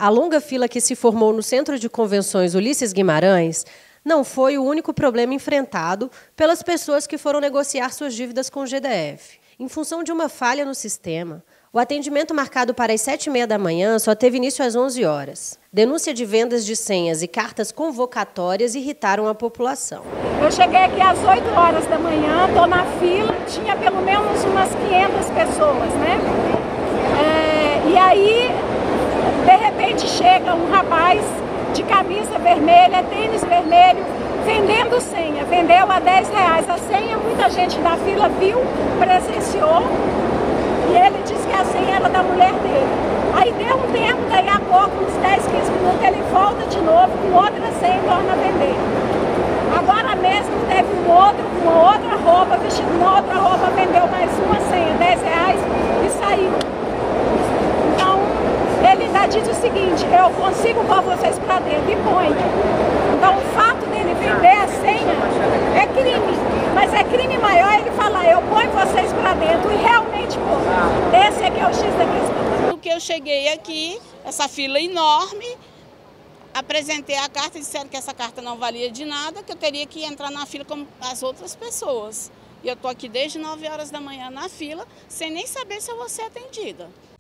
A longa fila que se formou no Centro de Convenções Ulisses Guimarães não foi o único problema enfrentado pelas pessoas que foram negociar suas dívidas com o GDF. Em função de uma falha no sistema, o atendimento marcado para as 7h30 da manhã só teve início às 11 horas. Denúncia de vendas de senhas e cartas convocatórias irritaram a população. Eu cheguei aqui às 8 horas da manhã, estou na fila, tinha pelo menos umas 500 pessoas, né? E aí, de repente, chega um rapaz de camisa vermelha, tênis vermelho, vendendo senha. Vendeu a R$10 a senha, muita gente da fila viu, presenciou, e ele disse que a senha era da mulher dele. Aí deu um tempo, daí a pouco, uns 10, 15 minutos, ele volta de novo com outra senha e torna a vender. Agora mesmo teve um outro com outra roupa, vestido com outra roupa, vendeu mais uma senha, R$10 e saiu. Então, ele ainda diz o seguinte: eu consigo pôr vocês para dentro, e põe. Então, o fato dele vender a senha é crime, mas é crime maior ele falar: eu ponho vocês para dentro, e realmente pôr. Esse aqui é o X da questão. No que eu cheguei aqui, essa fila enorme, apresentei a carta e disseram que essa carta não valia de nada, que eu teria que entrar na fila como as outras pessoas. E eu estou aqui desde 9 horas da manhã na fila, sem nem saber se eu vou ser atendida.